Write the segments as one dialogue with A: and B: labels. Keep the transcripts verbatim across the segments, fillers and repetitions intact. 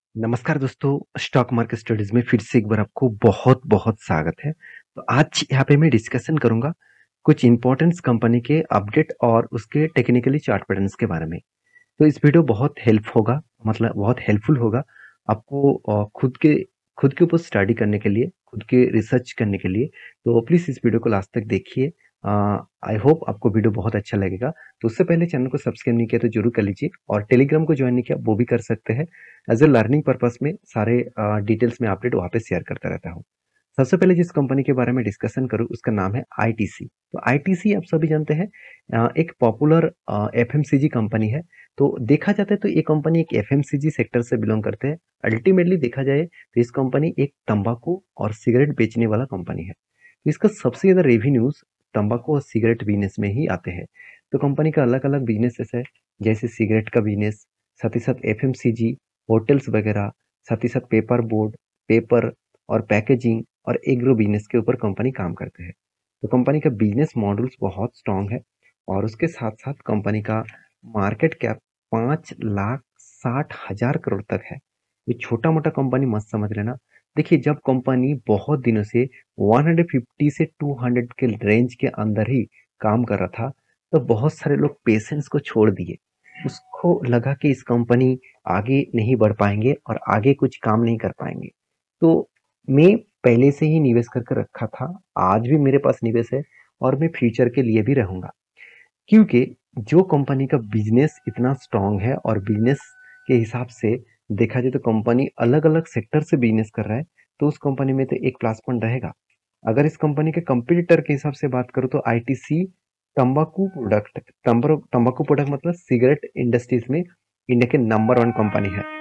A: नमस्कार दोस्तों, stock market studies में फिर से एक बार आपको बहुत-बहुत स्वागत है। तो आज यहाँ पे मैं डिस्कशन करूँगा कुछ इम्पोर्टेंस कंपनी के अपडेट और उसके टेक्निकली चार्ट पैटर्न्स के बारे में। तो इस वीडियो बहुत हेल्प होगा मतलब बहुत हेल्पफुल होगा आपको अ, खुद के खुद के ऊपर स्टडी करने के लिए, खुद के रिसर्च करने के लिए। तो प्लीज़ इस वीडियो को लास्ट तक देखिए। अ, आई होप आपको वीडियो बहुत अच्छा लगेगा। तो उससे पहले चैनल को सब्सक्राइब नहीं किया तो ज़रूर कर लीजिए और टेलीग्राम को ज्वाइन नहीं किया वो भी कर सकते हैं। एज़ अ लर्निंग पर्पस में सारे अ, डिटेल्स में अपडेट वहाँ पे शेयर करता रहता हूँ। सबसे पहले जिस कंपनी के बारे में डिस्कशन करूँ उसका नाम है आईटीसी। तो आईटीसी आप सभी जानते हैं अ, एक पॉपुलर अ, एफएमसीजी कंपनी है। तो देखा जाता है तो ये कंपनी एक एफएमसीजी सेक्टर से बिलोंग करते हैं। अल्टीमेटली देखा जाए तो इस कंपनी एक तंबाकू और सिगरेट बेचने वाला कंपनी है। तो इसका सबसे ज़्यादा रेवेन्यूज़ तंबाकू और सिगरेट बिज़नेस में ही आते हैं। तो कंपनी का अलग-अलग बिज़नेसेस है, जैसे सिगरेट का बिज़नेस, साथ ही साथ एफएमसीजी, होटल्स वगैरह, साथ ही साथ पेपर बोर्ड, पेपर और पैकेजिंग और एग्रो बिज़नेस के ऊपर कंपनी काम करते हैं। तो कंपनी का बिज़नेस मॉडल्स बहुत स्ट्रॉन्ग है और उसके साथ-साथ कंपनी का मार्केट कैप पाँच लाख साठ हज़ार करोड़ तक है। ये छोटा-मोटा कंपनी मत समझ लेना। देखिए जब कंपनी बहुत दिनों से एक सौ पचास से दो सौ के रेंज के अंदर ही काम कर रहा था, तो बहुत सारे लोग पेशेंस को छोड़ दिए। उसको लगा कि इस कंपनी आगे नहीं बढ़ पाएँगे और आगे कुछ काम नहीं कर पाएँगे। तो मैं पहले से ही निवेश करके रखा था, आज भी मेरे पास निवेश है और मैं फ्यूचर के लिए भी रहूँगा। क्योंकि जो कंपनी का बिजनेस इतना स्ट्रांग है और बिजनेस के हिसाब से देखा जाए तो कंपनी अलग-अलग सेक्टर से बिजनेस कर रहा है, तो उस कंपनी में तो एक प्लस पॉइंट रहेगा। अगर इस कंपनी के कंपटीटर के हिसाब से बात करूँ तो आईटीसी तंबाकू प्रोडक्ट तंबाकू तंबाकू प्रोडक्ट मतलब सिगरेट इंडस्ट्रीज में इंडिया के नंबर वन कंपनी है।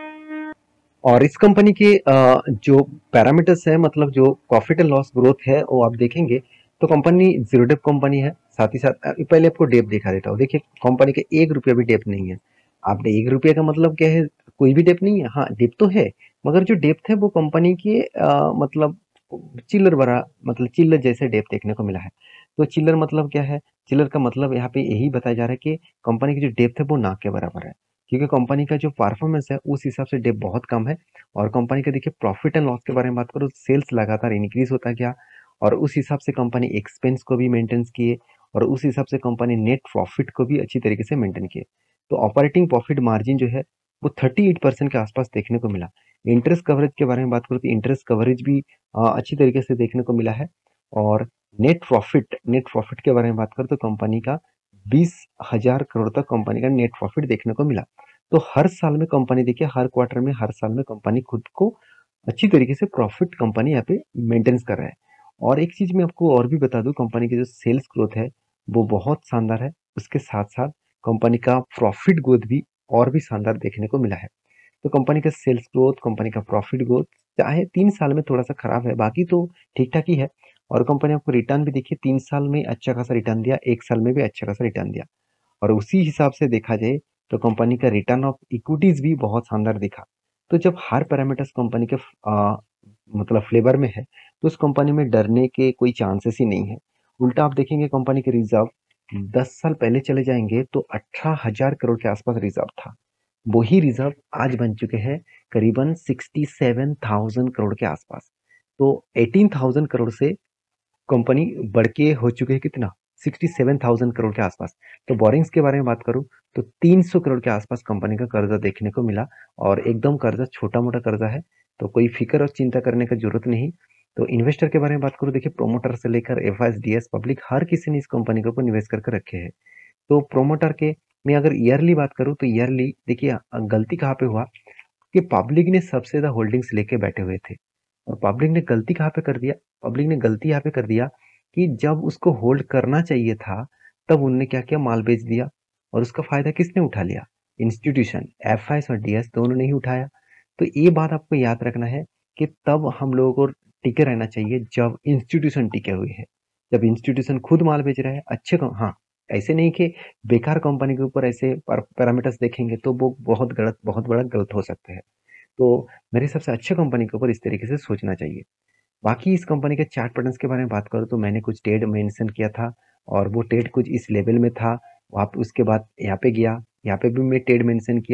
A: और इस कंपनी के अ, जो पैरामीटर्स है मतलब जो प्रॉफिट एंड लॉस ग्रोथ है वो आप देखेंगे तो कंपनी जीरो डेप कंपनी है। साथ ही साथ अ, पहले आपको डेप दिखा देता हूँ। देखिए कंपनी के एक रुपया भी डेप नहीं है। आपने एक रुपये का मतलब क्या है, कोई भी डेप नहीं है। हाँ डेप तो है, मगर जो डेप्थ है वो कंपनी के अ, मतलब चिल्लर भरा मतलब चिल्लर जैसे डेप देखने को मिला है। तो चिल्लर मतलब क्या है, चिल्लर का मतलब यहाँ पे यही बताया जा रहा है कि कंपनी की जो डेप्थ है वो ना के बराबर है, क्योंकि कंपनी का जो परफॉर्मेंस है उस हिसाब से डेप बहुत कम है। और कंपनी का देखिए प्रॉफिट एंड लॉस के बारे में बात करूँ, सेल्स लगातार इंक्रीज होता गया और उस हिसाब से कंपनी एक्सपेंस को भी मेंटेन किए और उस हिसाब से कंपनी नेट प्रॉफिट को भी अच्छी तरीके से मेंटेन किए। तो ऑपरेटिंग प्रॉफिट मार्जिन जो है वो अड़तीस परसेंट के आसपास देखने को मिला। इंटरेस्ट कवरेज के बारे में बात करूँ तो इंटरेस्ट कवरेज भी अ, अच्छी तरीके से देखने को मिला है। और नेट प्रॉफिट नेट प्रॉफिट के बारे में बात करूँ तो कंपनी का बीस हजार करोड़ तक कंपनी का नेट प्रॉफिट देखने को मिला। तो हर साल में कंपनी देखिए हर क्वार्टर में हर साल में कंपनी खुद को अच्छी तरीके से प्रॉफिट कंपनी यहाँ पे मेंटेन्स कर रहा है। और एक चीज मैं आपको और भी बता दूं, कंपनी की जो सेल्स ग्रोथ है वो बहुत शानदार है। उसके साथ साथ कंपनी का प्रॉफिट ग्रोथ भी और भी शानदार देखने को मिला है। तो कंपनी का सेल्स ग्रोथ, कंपनी का प्रॉफिट ग्रोथ चाहे तीन साल में थोड़ा सा खराब है, बाकी तो ठीक ठाक ही है। और कंपनी आपको रिटर्न भी देखिए तीन साल में अच्छा खासा रिटर्न दिया, एक साल में भी अच्छा खासा रिटर्न दिया। और उसी हिसाब से देखा जाए तो कंपनी का रिटर्न ऑफ इक्विटीज भी बहुत शानदार दिखा। तो जब हर पैरामीटर्स कंपनी के आ, मतलब फ्लेवर में है तो उस कंपनी में डरने के कोई चांसेस ही नहीं है। उल्टा आप देखेंगे कंपनी के रिजर्व दस साल पहले चले जाएंगे तो अठारह हजार करोड़ के आसपास रिजर्व था। वही रिजर्व आज बन चुके हैं करीबन सड़सठ हज़ार करोड़ के आसपास। तो अठारह हज़ार करोड़ से कंपनी बढ़ के हो चुके हैं कितना, सड़सठ हज़ार करोड़ के आसपास। तो बोरिंग्स के बारे में बात करूं तो तीन सौ करोड़ के आसपास कंपनी का कर्जा देखने को मिला। और एकदम कर्जा छोटा मोटा कर्जा है, तो कोई फिक्र और चिंता करने का जरूरत नहीं। तो इन्वेस्टर के बारे में बात करूं, देखिए प्रोमोटर से लेकर F I S D S public हर किसी ने इस कंपनी के ऊपर निवेश करके रखे हैं। तो प्रोमोटर के मैं अगर ईयरली बात करूं तो ईयरली देखिए अ, गलती कहाँ पे हुआ कि पब्लिक ने सबसे ज्यादा होल्डिंग्स लेके बैठे हुए थे। और पब्लिक ने गलती कहाँ पे कर दिया, पब्लिक ने गलती यहाँ पे कर दिया कि जब उसको होल्ड करना चाहिए था तब उनने क्या किया, माल बेच दिया। और उसका फायदा किसने उठा लिया, इंस्टीट्यूशन, एफ आई एस और डी एस दोनों ने ही उठाया। तो ये बात आपको याद रखना है कि तब हम लोगों को टिके रहना चाहिए जब इंस्टीट्यूशन टिके हुए है। जब इंस्टीट्यूशन खुद माल बेच रहा है अच्छे कम, हाँ ऐसे नहीं कि बेकार कंपनी के ऊपर ऐसे पैरामीटर्स देखेंगे तो वो बहुत गलत बहुत बड़ा गलत हो सकते हैं। तो मेरे हिसाब से अच्छे कंपनी के ऊपर इस तरीके से सोचना चाहिए। बाकी इस कंपनी के चार्ट पैटर्न्स के बारे में बात करूँ तो मैंने कुछ ट्रेड मेंशन किया था और वो ट्रेड कुछ इस लेवल में था। वहाँ पे उसके बाद यहाँ पे गया, यहाँ पे भी मैं ट्रेड मेंशन किया।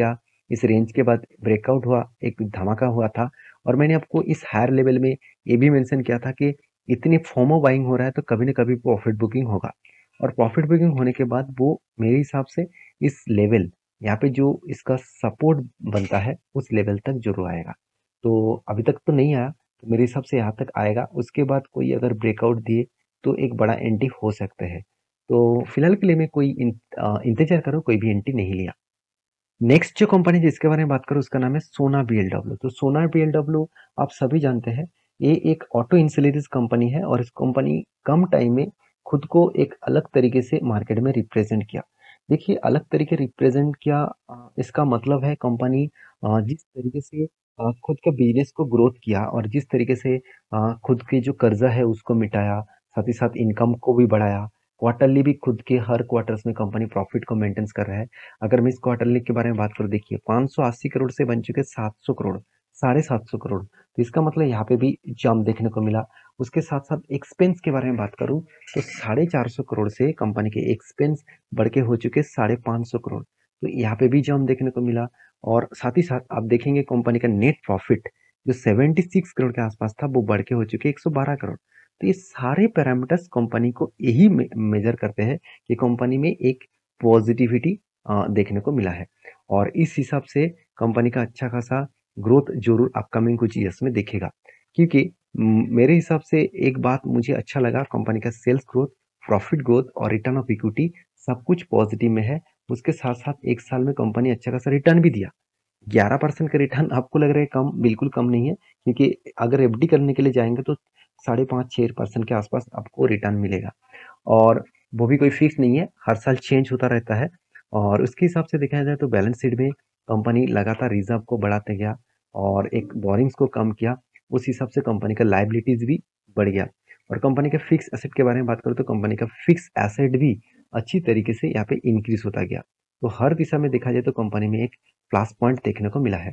A: इस रेंज के बाद ब्रेकआउट हुआ, एक धमाका हुआ था और मैंने आपको इस हायर लेवल में ये भी मेंशन किया था कि इतनी फोमो बाइंग हो रहा है तो कभी न कभी प्रॉफिट बुकिंग होगा और प्रॉफिट बुकिंग होने के बाद वो मेरे हिसाब से इस लेवल यहाँ पे जो इसका सपोर्ट बनता है उस लेवल तक जरूर आएगा। तो अभी तक तो नहीं आया, तो मेरे हिसाब से यहाँ तक आएगा, उसके बाद कोई अगर ब्रेकआउट दिए तो एक बड़ा एंट्री हो सकता है। तो फिलहाल के लिए मैं कोई इन, अ, इंतजार करो, कोई भी एंट्री नहीं लिया। नेक्स्ट जो कंपनी जिसके बारे में बात करूँ उसका नाम है सोना बीएलडब्ल्यू। तो सोना बीएलडब्ल्यू आप सभी जानते हैं, ये एक ऑटो इंश्योरेंस कंपनी है और इस कंपनी कम टाइम में खुद को एक अलग तरीके से मार्केट में रिप्रेजेंट किया। देखिए अलग तरीके रिप्रेजेंट किया, अ, इसका मतलब है कंपनी अ, जिस तरीके से अ, खुद का बिजनेस को ग्रोथ किया और जिस तरीके से अ, खुद की जो कर्जा है उसको मिटाया, साथ ही साथ इनकम को भी बढ़ाया। क्वार्टरली भी खुद के हर क्वार्टर्स में कंपनी प्रॉफिट को मेंटेन कर रहा है। अगर मैं इस क्वार्टरली के बारे में बात करूँ, देखिए पाँच सौ अस्सी करोड़ से बन चुके सात सौ करोड़, साढ़े सात सौ करोड़। तो इसका मतलब यहाँ पे भी जंप देखने को मिला। उसके साथ साथ एक्सपेंस के बारे में बात करूँ तो साढ़े चार सौ करोड़ से कंपनी के एक्सपेंस बढ़ के हो चुके साढ़े पाँच सौ करोड़। तो यहाँ पे भी जंप देखने को मिला और साथ ही साथ आप देखेंगे कंपनी का नेट प्रॉफिट जो छिहत्तर करोड़ के आसपास था वो बढ़ के हो चुके एक सौ बारह करोड़। तो ये सारे पैरामीटर्स कंपनी को यही मेजर करते हैं कि कंपनी में एक पॉजिटिविटी अ, देखने को मिला है और इस हिसाब से कंपनी का अच्छा खासा ग्रोथ जरूर अपकमिंग कुछ ईयर्स में दिखेगा। क्योंकि म, मेरे हिसाब से एक बात मुझे अच्छा लगा, कंपनी का सेल्स ग्रोथ, प्रॉफिट ग्रोथ और रिटर्न ऑफ इक्विटी सब कुछ पॉजिटिव में है। उसके साथ साथ एक साल में कंपनी अच्छा खासा रिटर्न भी दिया। ग्यारह परसेंट का रिटर्न आपको लग रहा है कम, बिल्कुल कम नहीं है, क्योंकि अगर एफडी करने के लिए जाएंगे तो साढ़े पाँच छः परसेंट के आसपास आपको रिटर्न मिलेगा और वो भी कोई फिक्स नहीं है, हर साल चेंज होता रहता है। और उसके हिसाब से देखा जाए तो बैलेंस शीट में कंपनी लगातार रिजर्व को बढ़ाते गया और एक बोरिंग्स को कम किया। उस हिसाब से कंपनी का लाइबिलिटीज भी बढ़ गया। और कंपनी के फिक्स एसेट के बारे में बात करूँ तो कंपनी का फिक्स एसेट भी अच्छी तरीके से यहाँ पे इंक्रीज होता गया। तो हर दिशा में देखा जाए तो कंपनी में एक प्लस पॉइंट देखने को मिला है।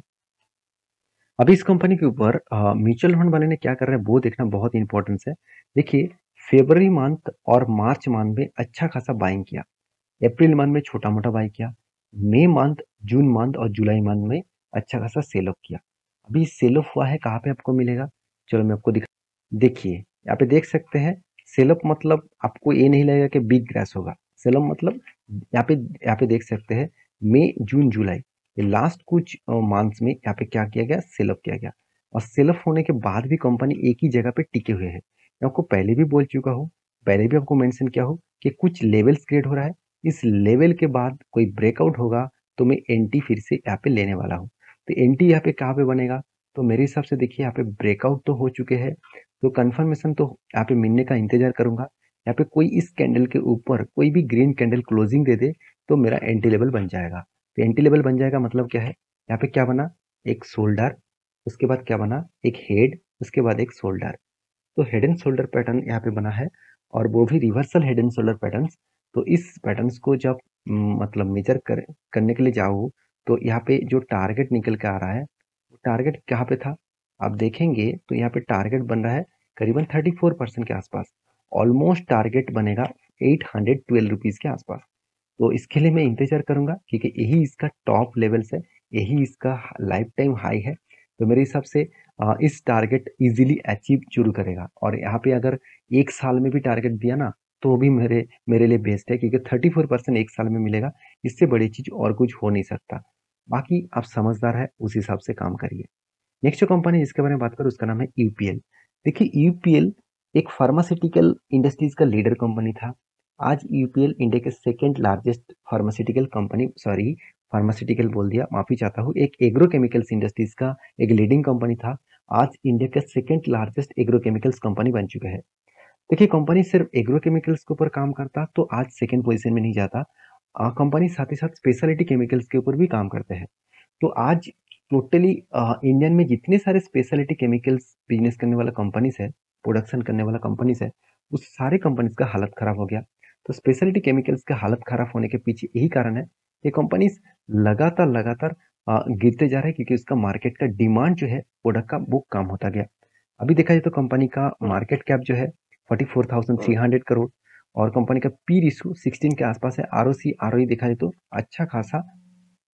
A: अभी इस कंपनी के ऊपर म्यूचुअल फंड वाले ने क्या कर रहे हैं वो देखना बहुत इंपॉर्टेंस है। देखिए फेब्रवरी मंथ और मार्च मंथ में अच्छा खासा बाइंग किया, अप्रैल मंथ में छोटा मोटा बाई किया, मई मंथ, जून मंथ और जुलाई मंथ में अच्छा खासा सेल ऑफ किया। अभी सेल ऑफ हुआ है कहाँ पे आपको मिलेगा, चलो मैं आपको दिखा। देखिए यहाँ पे देख सकते हैं, सेल ऑफ मतलब आपको ये नहीं लगेगा कि बिग क्रैश होगा। सेल ऑफ मतलब यहाँ पे यहाँ पे देख सकते हैं मई जून जुलाई ये लास्ट कुछ मंथ्स में यहाँ पे क्या किया गया, सेल ऑफ किया गया। और सेल ऑफ होने के बाद भी कंपनी एक ही जगह पे टिके हुए हैं। मैं आपको पहले भी बोल चुका हूँ, पहले भी आपको मेंशन किया हो कि कुछ लेवल्स क्रिएट हो रहा है, इस लेवल के बाद कोई ब्रेकआउट होगा तो मैं एंटी फिर से यहाँ पे लेने वाला हूँ। तो एंटी यहाँ पे कहाँ पे बनेगा, तो मेरे हिसाब से देखिए यहाँ पे ब्रेकआउट तो हो चुके हैं, तो कंफर्मेशन तो यहाँ पे मिलने का इंतजार करूंगा। यहाँ पे कोई इस कैंडल के ऊपर कोई भी ग्रीन कैंडल क्लोजिंग दे दे तो मेरा एंटी लेवल बन जाएगा। तो एंटी लेवल बन जाएगा मतलब क्या है, यहाँ पे क्या बना, एक शोल्डर, उसके बाद क्या बना, एक हेड, उसके बाद एक शोल्डर। तो हेड एंड शोल्डर पैटर्न यहाँ पे बना है और वो भी reversal head and shoulder pattern. तो इस पैटर्न्स को जब म, मतलब मेजर कर, करने के लिए जाओ तो यहाँ पे जो टारगेट निकल के आ रहा है वो टारगेट कहाँ पे था, आप देखेंगे तो यहाँ पे टारगेट बन रहा है करीबन थर्टी फोर परसेंट के आसपास। ऑलमोस्ट टारगेट बनेगा एट हंड्रेड ट्वेल्व रुपीज के आसपास। तो इसके लिए मैं इंतजार करूंगा क्योंकि यही इसका टॉप लेवल्स है, यही इसका लाइफ टाइम हाई है। तो मेरे हिसाब से अ, इस टारगेट इजीली अचीव जरूर करेगा और यहाँ पे अगर एक साल में भी टारगेट दिया ना तो भी मेरे मेरे लिए बेस्ट है, क्योंकि थर्टी फोर परसेंट एक साल में मिलेगा, इससे बड़ी चीज और कुछ हो नहीं सकता। बाकी आप समझदार है उस हिसाब से काम करिए। नेक्स्ट जो कंपनी जिसके बारे में बात करूँ उसका नाम है यूपीएल। देखिए यूपीएल एक फार्मास्यूटिकल इंडस्ट्रीज का लीडर कंपनी था। आज यूपीएल इंडिया के second largest pharmaceutical company, sorry pharmaceutical बोल दिया, माफी चाहता हूँ, एक एग्रोकेमिकल्स इंडस्ट्रीज का एक लीडिंग कंपनी था। आज इंडिया का सेकेंड लार्जेस्ट एग्रोकेमिकल्स कंपनी बन चुके हैं। देखिए कंपनी सिर्फ एग्रोकेमिकल्स के ऊपर काम करता तो आज सेकेंड पोजीशन में नहीं जाता। कंपनी साथ ही साथ स्पेशलिटी केमिकल्स के ऊपर भी काम करते हैं। तो आज टोटली इंडियन में जितने सारे स्पेशलिटी केमिकल्स बिजनेस करने वाला कंपनीज है, प्रोडक्शन करने वाला कंपनीज है, उस सारे कंपनीज का हालत खराब हो गया। तो स्पेशलिटी केमिकल्स का हालत खराब होने के पीछे यही कारण है कि कंपनीज लगातार लगातार अ, गिरते जा रहे हैं, क्योंकि उसका मार्केट का डिमांड जो है प्रोडक्ट का वो कम होता गया। अभी देखा जाए तो कंपनी का मार्केट कैप जो है forty four thousand three hundred crore और कंपनी का पी रेशियो सिक्सटीन के आसपास है। आरओसी आरओई देखा जाए तो अच्छा खासा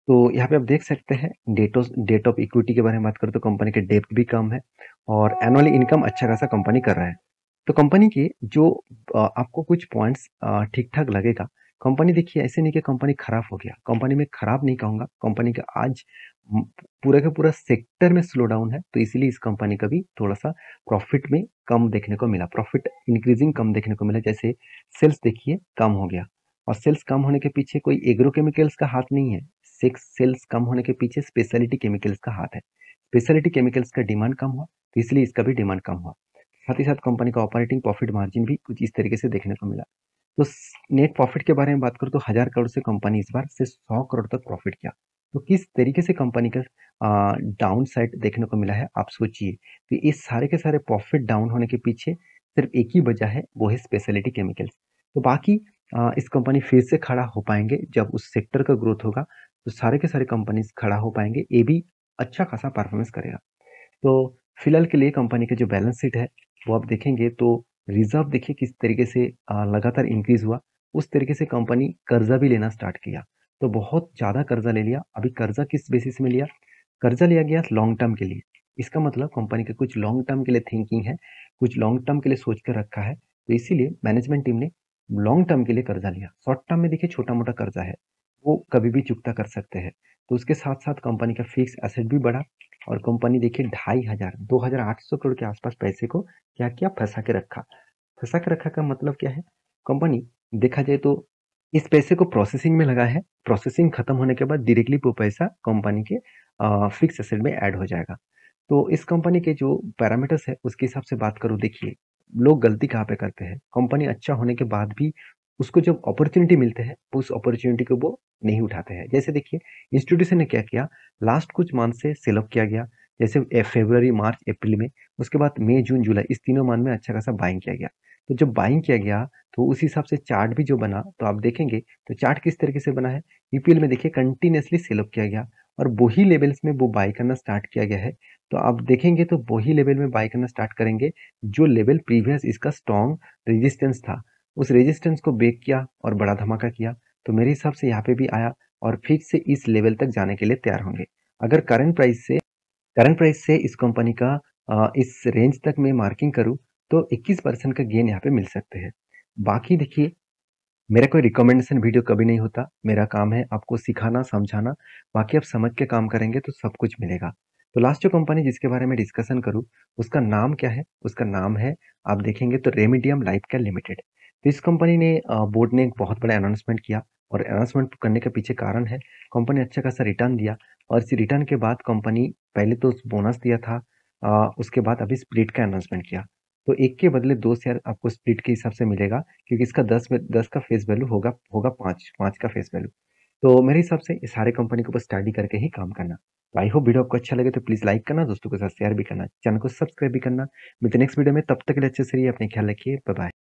A: तो यहाँ पे आप देख सकते हैं debt of debt of equity के बारे में बात करें तो कंपनी के डेब्ट भी कम है और एनुअली इनकम अच्छा खासा कंपनी कर रहा है। तो कंपनी के जो अ, आपको कुछ पॉइंट्स अ, ठीक-ठाक लगेगा। कंपनी देखिए ऐसे नहीं कि कंपनी खराब हो गया, कंपनी में खराब नहीं कहूँगा, कंपनी का आज उम, पूरा का पूरा सेक्टर में स्लो डाउन है, तो इसीलिए इस कंपनी का भी थोड़ा-सा प्रॉफिट में कम देखने को मिला। प्रॉफिट इंक्रीजिंग कम देखने को मिला, जैसे सेल्स देखिए कम हो गया और सेल्स कम होने के पीछे कोई एग्रो केमिकल्स का हाथ नहीं है। सेक्स सेल्स कम होने के पीछे स्पेशलिटी केमिकल्स का हाथ है। स्पेशलिटी केमिकल्स का डिमांड कम हुआ, तो इसलिए इसका भी डिमांड कम हुआ। साथ ही साथ कंपनी का ऑपरेटिंग प्रॉफिट मार्जिन भी कुछ इस तरीके से देखने को मिला। तो नेट प्रॉफिट के बारे में बात करूँ तो हजार करोड़ से कंपनी इस बार से सौ करोड़ तक प्रॉफिट किया। तो किस तरीके से कंपनी का डाउन साइड देखने को मिला है आप सोचिए। तो इस सारे के सारे प्रॉफिट डाउन होने के पीछे सिर्फ एक ही वजह है, वो है स्पेशलिटी केमिकल्स। तो बाकी अ, इस कंपनी फिर से खड़ा हो पाएंगे जब उस सेक्टर का ग्रोथ होगा, तो सारे के सारे कंपनीज खड़ा हो पाएंगे, ये भी अच्छा खासा परफॉर्मेंस करेगा। तो फिलहाल के लिए कंपनी का जो बैलेंस शीट है वो आप देखेंगे तो रिजर्व देखिए किस तरीके से अ, लगातार इंक्रीज हुआ। उस तरीके से कंपनी कर्जा भी लेना स्टार्ट किया, तो बहुत ज़्यादा कर्जा ले लिया। अभी कर्जा किस बेसिस में लिया? कर्जा लिया गया लॉन्ग टर्म के लिए। इसका मतलब कंपनी का कुछ लॉन्ग टर्म के लिए थिंकिंग है, कुछ लॉन्ग टर्म के लिए सोच कर रखा है, तो इसीलिए मैनेजमेंट टीम ने लॉन्ग टर्म के लिए कर्जा लिया। शॉर्ट टर्म में देखिए छोटा-मोटा कर्जा है, वो कभी भी चुकता कर सकते हैं। तो उसके साथ-साथ कंपनी का फिक्स एसेट भी बढ़ा और कंपनी देखिए ढाई हज़ार दो हज़ार आठ सौ करोड़ के आसपास पैसे को क्या किया? फँसा के रखा। फँसा के रखा का मतलब क्या है? कंपनी देखा जाए तो इस पैसे को प्रोसेसिंग में लगा है, प्रोसेसिंग खत्म होने के बाद डायरेक्टली वो पैसा कंपनी के अ, फिक्स एसेट में ऐड हो जाएगा। तो इस कंपनी के जो पैरामीटर्स है उसके हिसाब से बात करूँ, देखिए लोग गलती कहाँ पे करते हैं? कंपनी अच्छा होने के बाद भी उसको जब अपॉर्च्युनिटी मिलते हैं, उस अपॉर्च्युनिटी को वो नहीं उठाते हैं। जैसे देखिए इंस्टीट्यूशन ने क्या किया, लास्ट कुछ मंथ से सेल ऑफ किया गया, जैसे ए फरवरी, मार्च, अप्रैल में, उसके बाद मई, जून, जुलाई इस तीनों मंथ में अच्छा खासा बाइंग किया गया। तो जब बाइंग किया गया तो उस हिसाब से चार्ट भी जो बना, तो आप देखेंगे तो चार्ट किस तरीके से बना है, ईपीएल में देखिए कंटिन्यूअसली सेल ऑफ किया गया और वही लेवल्स में वो बाय करना स्टार्ट किया गया है। तो आप देखेंगे तो वही लेवल में बाय करना स्टार्ट करेंगे, जो लेवल प्रीवियस इसका स्ट्रॉन्ग रेजिस्टेंस था, उस रेजिस्टेंस को ब्रेक किया और बड़ा धमाका किया। तो मेरे हिसाब से यहाँ पे भी आया और फिर से इस लेवल तक जाने के लिए तैयार होंगे। अगर करंट प्राइस से करंट प्राइस से इस कंपनी का अ, इस रेंज तक मैं मार्किंग करूँ तो इक्कीस परसेंट का गेन यहाँ पे मिल सकते हैं। बाकी देखिए मेरा कोई रिकमेंडेशन वीडियो कभी नहीं होता, मेरा काम है आपको सिखाना, समझाना, बाकी आप समझ के काम करेंगे तो सब कुछ मिलेगा। तो लास्ट जो कंपनी जिसके बारे में डिस्कशन करूँ, उसका नाम क्या है? उसका नाम है, आप देखेंगे तो रेमेडियम लाइफकेयर लिमिटेड। तो इस कंपनी ने अ, बोर्ड ने एक बहुत बड़ा अनाउंसमेंट किया और अनाउंसमेंट करने के पीछे कारण है, कंपनी अच्छा खासा रिटर्न दिया और इस रिटर्न के बाद कंपनी पहले तो बोनस दिया था, अ, उसके बाद अभी स्प्लिट का अनाउंसमेंट किया। तो एक के बदले दो शेयर आपको स्प्लिट के हिसाब से मिलेगा, क्योंकि इसका दस में दस का फेस वैल्यू होगा होगा पाँच, पाँच का फेस वैल्यू। तो मेरे हिसाब से इस सारे कंपनी को बस स्टडी करके ही काम करना। तो आई होप वीडियो आपको अच्छा लगे तो प्लीज़ लाइक करना, दोस्तों के साथ शेयर भी करना, चैनल को सब्सक्राइब भी करना। मिलते हैं नेक्स्ट वीडियो में, तब तक के लिए अच्छे से रहिए, अपना ख्याल रखिए, बाय बाय।